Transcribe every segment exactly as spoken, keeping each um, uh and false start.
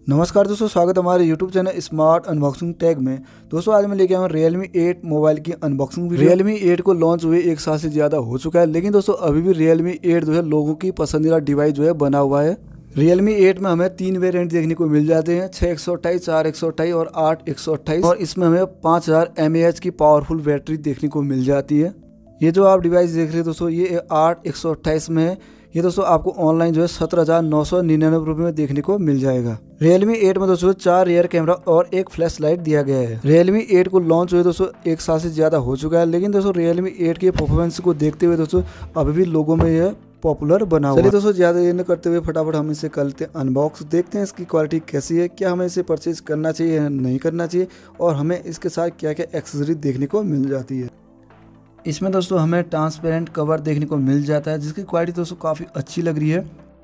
नमस्कार दोस्तों, स्वागत है हमारे YouTube channel smart unboxing tag में। दोस्तों आज मैं लेके आया हूँ Realme एट मोबाइल की अनबॉक्सिंग वीडियो। Realme एट को लॉन्च हुए एक साल से ज़्यादा हो चुका है, लेकिन दोस्तों अभी भी Realme एट जो है लोगों की पसंदीदा डिवाइस जो है बना हुआ है। Realme एट में हमें तीन वेरिएंट देखने को मिल जाते हैं, छः एक सौ अट्ठाईस, चार एक सौ अट्ठाईस और आठ एक सौ अट्ठाईस। और इसमें हमें पाँच हज़ार एम ए एच की पावरफुल बैटरी देखने को मिल जाती है। ये जो आप डिवाइस देख रहे हैं दोस्तों, ये आठ एक सौ अट्ठाईस में है। ये दोस्तों आपको ऑनलाइन जो है सत्रह हजार नौ सौ निन्यानवे रुपये में देखने को मिल जाएगा। Realme एट में दोस्तों चार रियर कैमरा और एक फ्लैश लाइट दिया गया है। Realme एट को लॉन्च हुए दोस्तों एक साल से ज़्यादा हो चुका है, लेकिन दोस्तों Realme एट के परफॉर्मेंस को देखते हुए दोस्तों अभी भी लोगों में यह पॉपुलर बना हुआ है। चलिए दोस्तों ज़्यादा देर न करते हुए फटाफट हम इसे कर लेते हैं अनबॉक्स, देखते हैं इसकी क्वालिटी कैसी है, क्या हमें इसे परचेज करना चाहिए या नहीं करना चाहिए, और हमें इसके साथ क्या क्या एक्सेसरीज देखने को मिल जाती है। इसमें दोस्तों हमें ट्रांसपेरेंट कवर देखने को मिल जाता है, जिसकी क्वालिटी दोस्तों काफ़ी अच्छी लग रही है।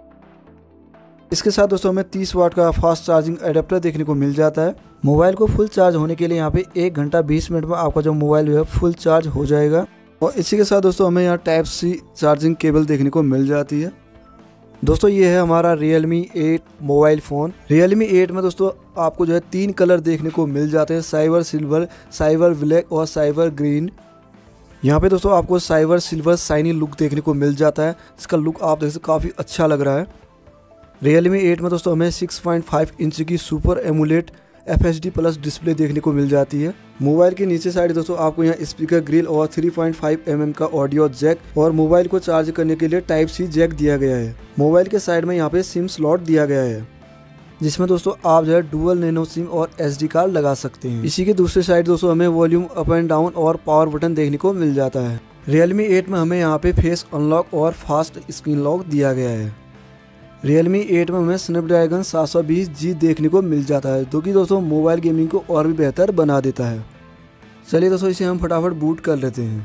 इसके साथ दोस्तों हमें तीस वाट का फास्ट चार्जिंग एडेप्टर देखने को मिल जाता है। मोबाइल को फुल चार्ज होने के लिए यहाँ पे एक घंटा बीस मिनट में आपका जो मोबाइल है फुल चार्ज हो जाएगा। और इसी के साथ दोस्तों हमें यहाँ टाइप सी चार्जिंग केबल देखने को मिल जाती है। दोस्तों ये है हमारा Realme eight mobile phone. Realme eight में दोस्तों आपको जो है तीन कलर देखने को मिल जाते हैं, साइबर सिल्वर, साइबर ब्लैक और साइबर ग्रीन। यहाँ पे दोस्तों आपको साइबर सिल्वर शाइनी लुक देखने को मिल जाता है। इसका लुक आप देख सकते काफ़ी अच्छा लग रहा है। Realme एट में दोस्तों हमें सिक्स पॉइंट फाइव इंच की super AMOLED F H D plus display देखने को मिल जाती है। मोबाइल के नीचे साइड दोस्तों आपको यहाँ स्पीकर ग्रिल और three point five m m का ऑडियो जैक और मोबाइल को चार्ज करने के लिए टाइप सी जैक दिया गया है। मोबाइल के साइड में यहाँ पे सिम स्लॉट दिया गया है, जिसमें दोस्तों आप जो है डुअल नैनो सिम और एस डी कार्ड लगा सकते हैं। इसी के दूसरे साइड दोस्तों हमें वॉल्यूम अप एंड डाउन और पावर बटन देखने को मिल जाता है। Realme एट में हमें यहाँ पे फेस अनलॉक और फास्ट स्क्रीन लॉक दिया गया है। Realme एट में हमें स्नैपड्रैगन सात सौ बीस जी देखने को मिल जाता है, जो कि दोस्तों मोबाइल गेमिंग को और भी बेहतर बना देता है। चलिए दोस्तों इसे हम फटाफट बूट कर लेते हैं।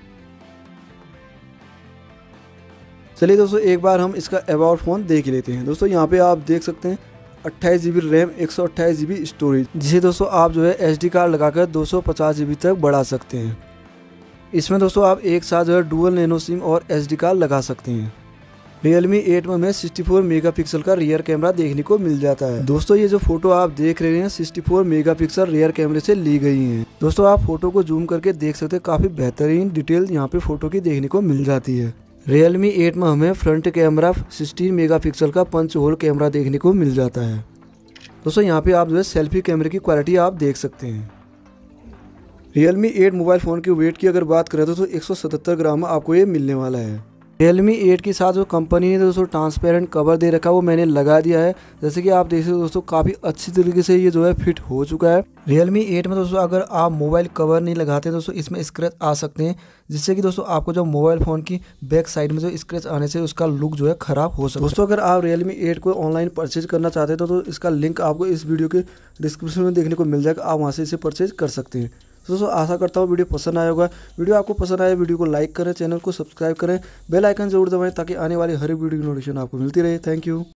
चलिए दोस्तों एक बार हम इसका अबाउट फ़ोन देख लेते हैं। दोस्तों यहाँ पे आप देख सकते हैं अट्ठाईस जी बी रैम, एक सौ अट्ठाईस जी बी स्टोरेज, जिसे दोस्तों आप जो है एस डी कार्ड लगाकर दो सौ पचास जी बी तक बढ़ा सकते हैं। इसमें दोस्तों आप एक साथ जो है डुअल नैनो सिम और एस डी कार्ड लगा सकते हैं। Realme एट में हमें चौंसठ मेगापिक्सल का रियर कैमरा देखने को मिल जाता है। दोस्तों ये जो फोटो आप देख रहे हैं चौंसठ मेगापिक्सल रियर कैमरे से ली गई हैं। दोस्तों आप फोटो को जूम करके देख सकते हैं, काफ़ी बेहतरीन डिटेल यहाँ पे फोटो की देखने को मिल जाती है। Realme एट में हमें फ्रंट कैमरा सोलह मेगापिक्सल का पंच होल कैमरा देखने को मिल जाता है। दोस्तों यहाँ पे आप जो है सेल्फी कैमरे की क्वालिटी आप देख सकते हैं। Realme एट मोबाइल फ़ोन के वेट की अगर बात करें तो एक सौ सतहत्तर ग्राम आपको ये मिलने वाला है। Realme एट के साथ जो कंपनी ने दोस्तों ट्रांसपेरेंट कवर दे रखा है वो मैंने लगा दिया है। जैसे कि आप देख सकते हो दोस्तों काफ़ी अच्छी तरीके से ये जो है फिट हो चुका है। Realme एट में दोस्तों अगर आप मोबाइल कवर नहीं लगाते दोस्तों इसमें स्क्रैच आ सकते हैं, जिससे कि दोस्तों आपको जो मोबाइल फ़ोन की बैक साइड में जो स्क्रैच आने से उसका लुक जो है ख़राब हो सकता है। दोस्तों अगर आप Realme एट को ऑनलाइन परचेज करना चाहते हैं तो, तो इसका लिंक आपको इस वीडियो के डिस्क्रिप्शन में देखने को मिल जाएगा, आप वहाँ से इसे परचेज कर सकते हैं। दोस्तों आशा करता हूँ वीडियो पसंद आया होगा। वीडियो आपको पसंद आए वीडियो को लाइक करें, चैनल को सब्सक्राइब करें, बेल आइकन जरूर दबाएं ताकि आने वाली हर वीडियो की नोटिफिकेशन आपको मिलती रहे। Thank you.